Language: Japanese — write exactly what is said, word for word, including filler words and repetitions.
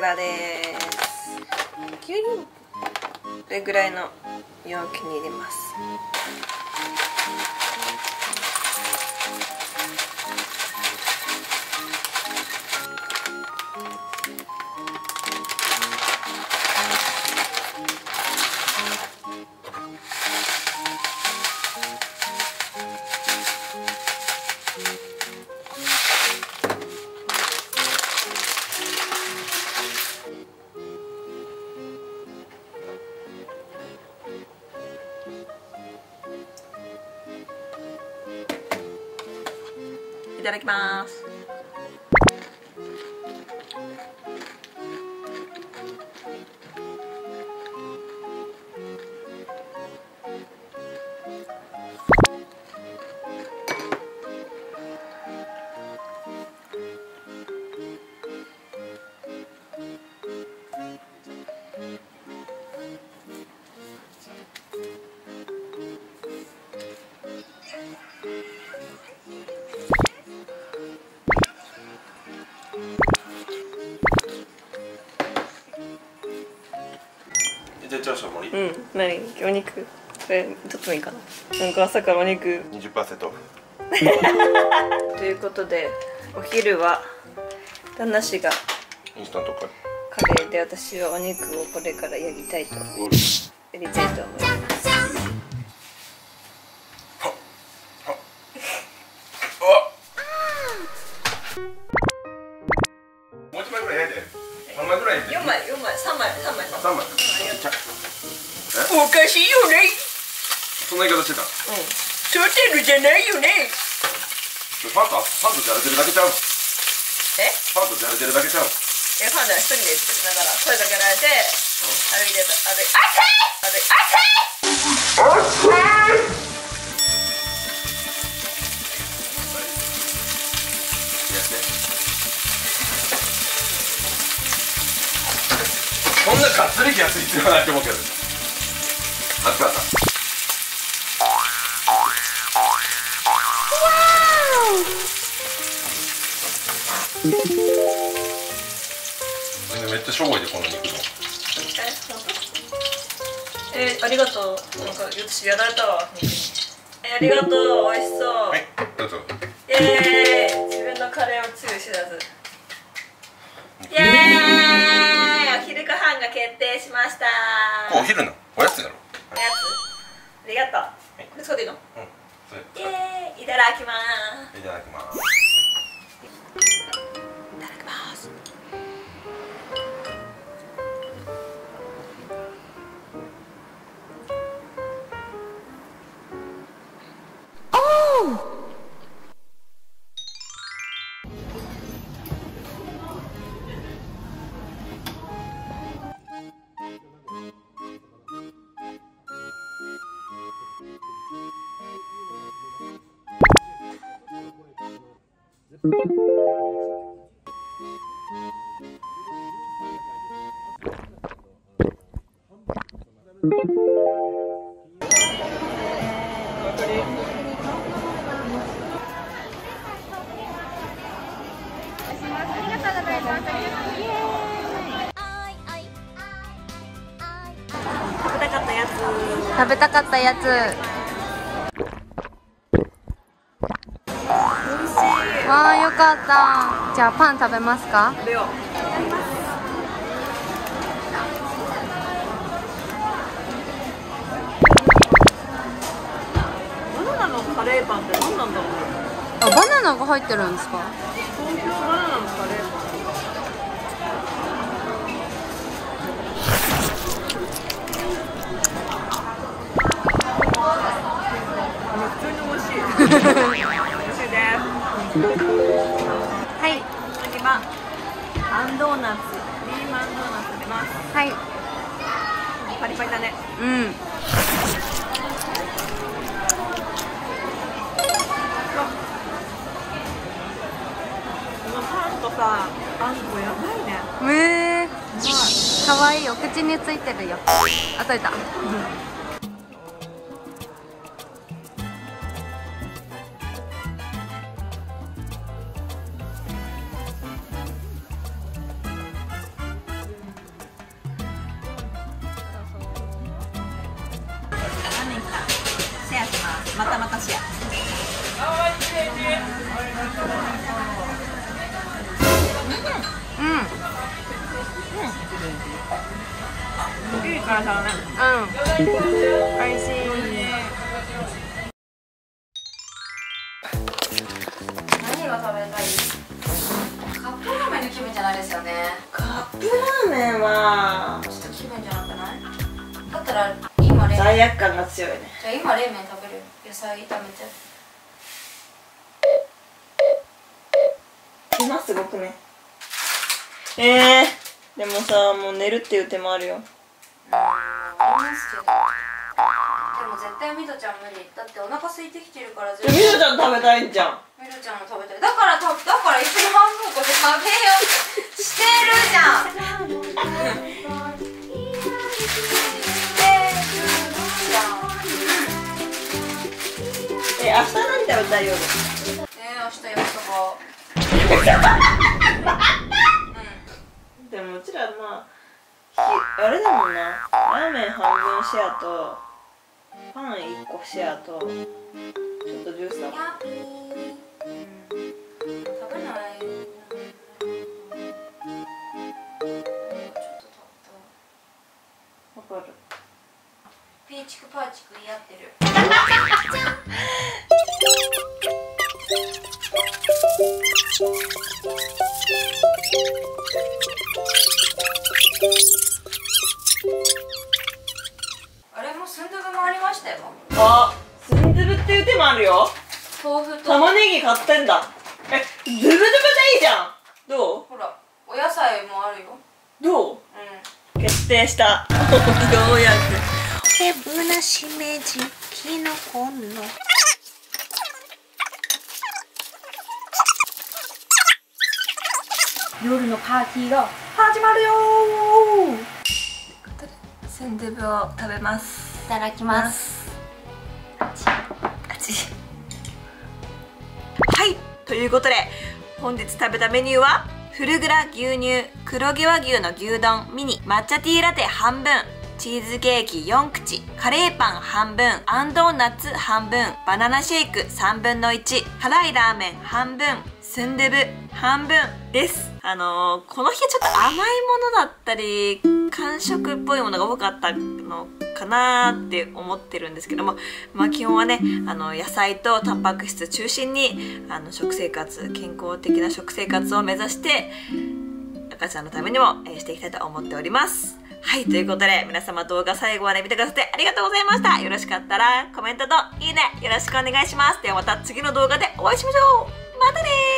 らです。急にこれぐらいの容器に入れます。いただきます。うん、何？お肉？これとってもいいかな。なんか朝からお肉。 にじゅっパーセント。 ということで、お昼は旦那氏がインスタントカレーで、私はお肉をこれからやりたいとやりたいと思います。 もう一枚ぐらいやで。三枚ぐらい。 四枚、四枚、三枚、三枚。 三枚。 おかしいよね。 そんな言い方してた。うん。 取ってるじゃないよね。 パンとパンとじゃれてるだけちゃう。 え？ パンとじゃれてるだけちゃう。 え、パンダ一人で言ってる。だから声かけられて、歩いてた、歩いて、 そんながっつり気圧必要ないと思うけど。熱かった。めっちゃしょぼいでこの肉の。 えー、ありがとう。なんか私やられたわ。えー、ありがとう。美味しそう。 はい、どうぞ。 イエーイ。自分のカレーをつゆ知らず。イエーイ。お昼ご飯が決定しました。 これお昼のおやつやろ。 おやつ。ありがとう。これ使っていいの？うん。イエーイ。いただきます。 いただきます。 いただきます。食べたかったやつ。 食べたかったやつ。わあ、よかった。じゃあパン食べますか？ 食べよう。バナナのカレーパンって何なんだろう。 あ、バナナが入ってるんですか？ 東京バナナのカレーパン。普通に美味しい。美味しいです。はい。次はあんドーナツ、リーマンドーナツ食べます。 はい。 パリパリだね。 うん。 このパンとさ、あんこやばいね。 えー、かわいい。お口についてるよ。あ、取れた。 またまたシェア。うんうんいい辛さだね。うんおいしい。何が食べたい？カップラーメンの気分じゃないですよね。 カップラーメンはちょっと気分じゃなくない？だったら今冷麺。 罪悪感が強いね。 じゃあ今冷麺食べる。野菜炒めて。 今すごくね。えー、でもさ、もう寝るっていう手もあるよ。 うん、ありますけど。でも絶対みどちゃん無理。だってお腹空いてきてるから絶み対。 どちゃん食べたいんじゃん。 みどちゃんも食べたい。だからただから一緒に半分こして食べようってしてるじゃん。 え、明日何食べたいよ。 えー、明日焼きそば。 でもうちらまあひあれだもんな。ラーメン半分シェアとパンいっこシェアとちょっとジュースだもん。 やっぴー、うん、食べない。ちょっと食わかる。 べた。ピーチクパーチク言い合ってる。あれもスンドゥブもありましたよ。 あ、スンドゥブっていう手もあるよ。 豆腐と玉ねぎ買ってんだ。え、ズブズブでいいじゃん。どう？ ほらお野菜もあるよ。 どう？ う決定した。ようやく。 デブなしめじきのこの夜のパーティーが始まるよー。ということでスンドゥブを食べます。 いただきます。 あちはいということで本日食べたメニューはフルグラ牛乳黒毛和牛の牛丼ミニ抹茶ティーラテ半分チーズケーキよん口カレーパン半分あんドーナツ半分バナナシェイクさんぶんのいち辛いラーメン半分スンドゥブ半分です。あのー、この日はちょっと甘いものだったり間食っぽいものが多かったのかなーって思ってるんですけども、まあ基本はねあの野菜とタンパク質中心にあの食生活健康的な食生活を目指して赤ちゃんのためにも、えー、していきたいと思っております。はい、ということで皆様動画最後まで見てくださってありがとうございました。よろしかったらコメントといいねよろしくお願いします。ではまた次の動画でお会いしましょう。またねー。